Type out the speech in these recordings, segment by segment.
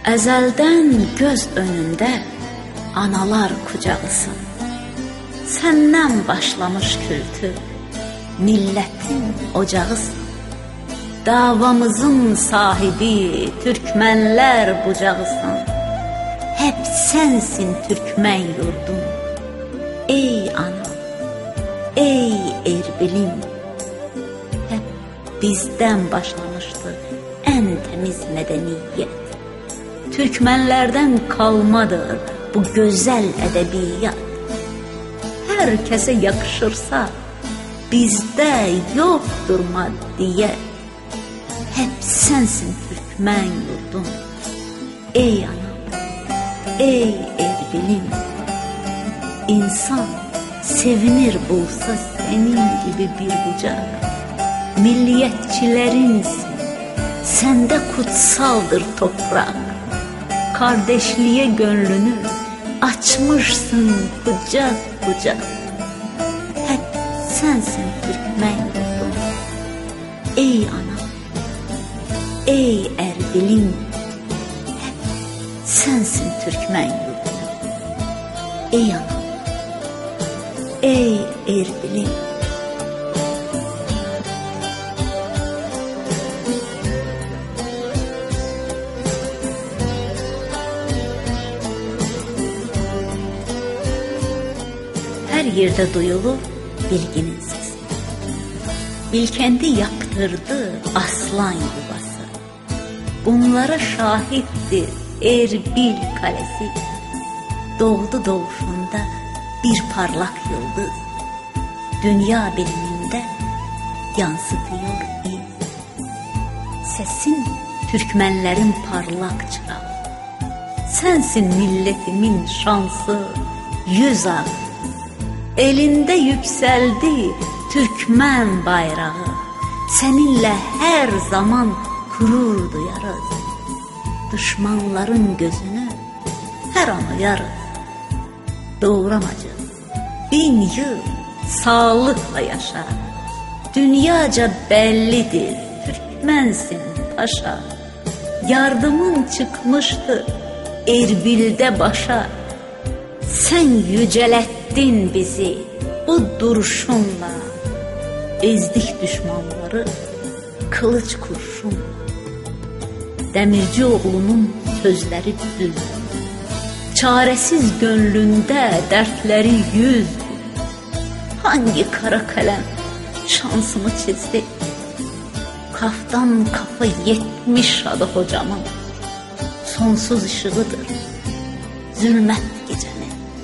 Əzəldən göz önündə analar kucağısın. Səndən başlamış kültür, millətin ocağısın. Davamızın sahibi Türkmenler bucağısın. Hep sensin Türkmen yurdum. Ey ana, ey Erbilim. Hep bizden başlamıştı en temiz medeniyet. Türkmenlerden kalmadır bu güzel edebiyat. Herkese yakışırsa bizde yoktur maddiyet. Hep sensin Türkmen yurdum. Ey anam, ey Erbilim. İnsan sevinir bulsa senin gibi bir bucak. Milliyetçilerinsin, sende kutsaldır toprak. Kardeşliğe gönlünü açmışsın kucak kucak. Hep sensin Türkmen yurdum. Ey anam, ey Erbilim. Hep sensin Türkmen yurdum. Ey anam, ey Erbilim. Her yerde duyulur bilginin sesi. Bilkendi yaptırdı aslan yuvası. Bunlara şahittir Erbil kalesi. Doğdu doğuşunda bir parlak yıldız. Dünya biliminde yansıtıyor iz. Sesin Türkmenlerin parlak çırağı. Sensin milletimin şansı, yüz ağı. Elinde yükseldi Türkmen bayrağı. Seninle her zaman gurur duyarız. Düşmanların gözünü her an uyarız. Doğramacı 1000 yıl sağlıkla yaşa. Dünyaca bellidir Türkmensin paşa. Yardımın çıkmıştı Erbil'de başa. Sen yücelettin bizi bu duruşunla. Ezdik düşmanları kılıç kurşun. Demircioğlu'nun sözleri düz. Çaresiz gönlünde dertleri yüz. Hangi kara kalem şansımı çizdi? Kaftan kafa 70 adı hocamın. Sonsuz ışığıdır zulmet gecenin.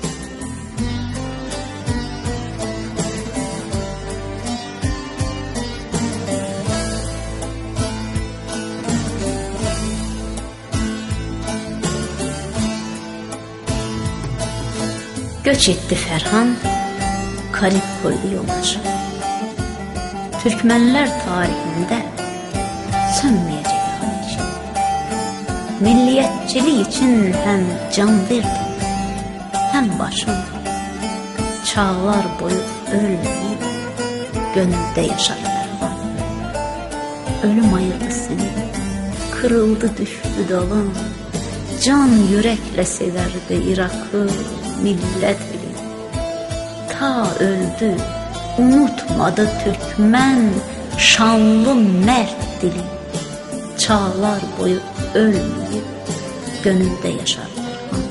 Göç etti Ferhan, kalip koydu yoldaşı. Türkmenler tarihinde sönmeyecek haliç. Milliyetçiliği için hem can verdim, hem başım. Çağlar boyu ölmeyip gönülde yaşar Ferhan. Ölüm ayırdı seni, kırıldı düştü dalın. Can yürekle severdi Irak'ı, millet bilir. Ta öldü, unutmadı Türkmen, şanlı mert dili. Çağlar boyu ölmeyip gönülde yaşar Ferhan.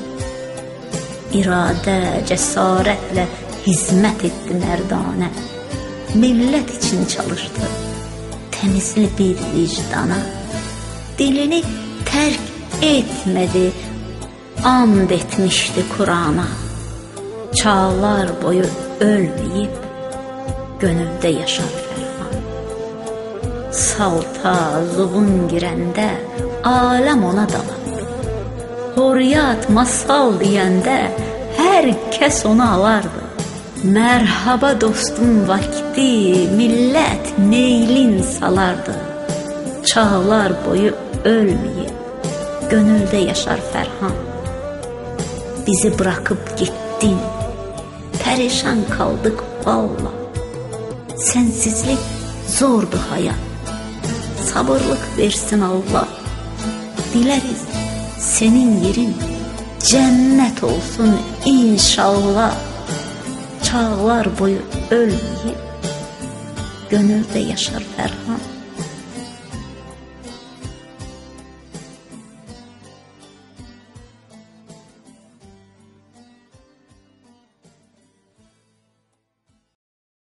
İrade, cesaretle hizmet etti merdane. Millet için çalıştı, temizli bir vicdana. Dilini terk etmedi, and etmişti Kur'an'a. Çağlar boyu ölmeyip gönülde yaşar Ferhan. Salta zubun girende alem ona dalar. Hurriyat masal diyende herkes onu alardı. Merhaba dostum vakti millet neylin salardı. Çağlar boyu ölmeyip gönülde yaşar Ferhan. Bizi bırakıp gittin, perişan kaldık valla. Sensizlik zordu hayat, sabırlık versin Allah. Dileriz Senin yerin cennet olsun inşallah. Çağlar boyu ölmeyip gönülde yaşar Ferhan.